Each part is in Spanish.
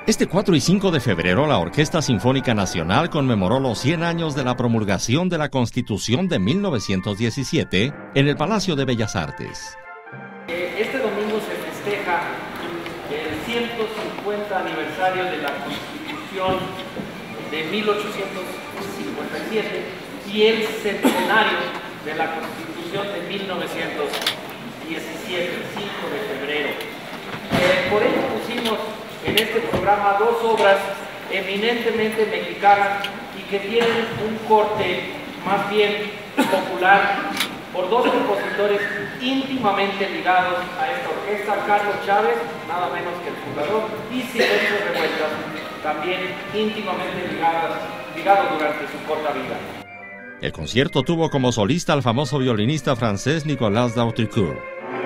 Este 4 y 5 de febrero, la Orquesta Sinfónica Nacional conmemoró los 100 años de la promulgación de la Constitución de 1917 en el Palacio de Bellas Artes. Este domingo se festeja el 150 aniversario de la Constitución de 1857 y el centenario de la Constitución de 1917, el 5 de febrero. Por ello pusimos en este programa dos obras eminentemente mexicanas y que tienen un corte más bien popular por dos compositores íntimamente ligados a esta orquesta, Carlos Chávez, nada menos que el fundador, y Silvestre Revueltas, también íntimamente ligado durante su corta vida. El concierto tuvo como solista al famoso violinista francés Nicolas d'Autrecourt.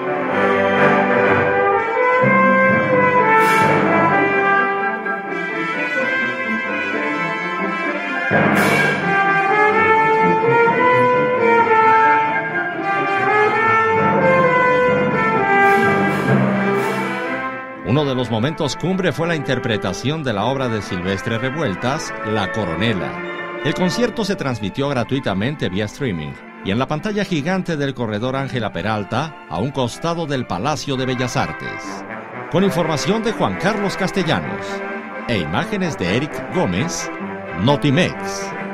Uno de los momentos cumbre fue la interpretación de la obra de Silvestre Revueltas, La Coronela. El concierto se transmitió gratuitamente vía streaming y en la pantalla gigante del corredor Ángela Peralta, a un costado del Palacio de Bellas Artes. Con información de Juan Carlos Castellanos e imágenes de Eric Gómez, Notimex.